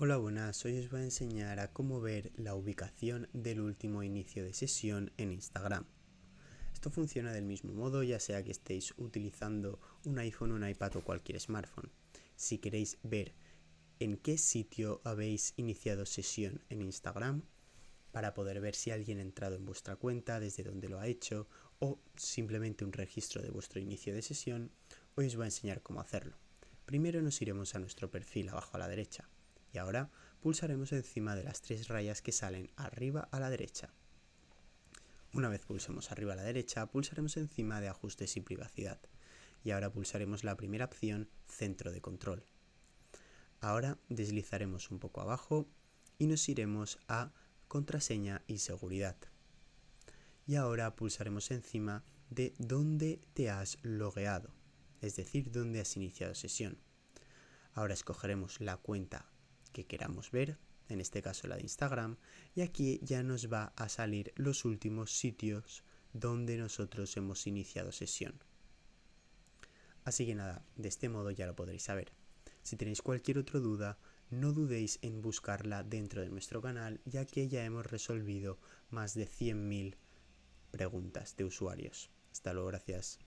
Hola, buenas. Hoy os voy a enseñar a cómo ver la ubicación del último inicio de sesión en Instagram. Esto funciona del mismo modo, ya sea que estéis utilizando un iPhone, un iPad o cualquier smartphone. Si queréis ver en qué sitio habéis iniciado sesión en Instagram, para poder ver si alguien ha entrado en vuestra cuenta, desde dónde lo ha hecho, o simplemente un registro de vuestro inicio de sesión, hoy os voy a enseñar cómo hacerlo. Primero nos iremos a nuestro perfil abajo a la derecha, y ahora pulsaremos encima de las tres rayas que salen arriba a la derecha. Una vez pulsemos arriba a la derecha, pulsaremos encima de ajustes y privacidad, y ahora pulsaremos la primera opción, centro de control. Ahora deslizaremos un poco abajo y nos iremos a contraseña y seguridad. Y ahora pulsaremos encima de dónde te has logueado, es decir, dónde has iniciado sesión. Ahora escogeremos la cuenta que queramos ver, en este caso la de Instagram, y aquí ya nos va a salir los últimos sitios donde nosotros hemos iniciado sesión. Así que nada, de este modo ya lo podréis saber. Si tenéis cualquier otra duda, no dudéis en buscarla dentro de nuestro canal, ya que ya hemos resolvido más de 100.000 preguntas de usuarios. Hasta luego, gracias.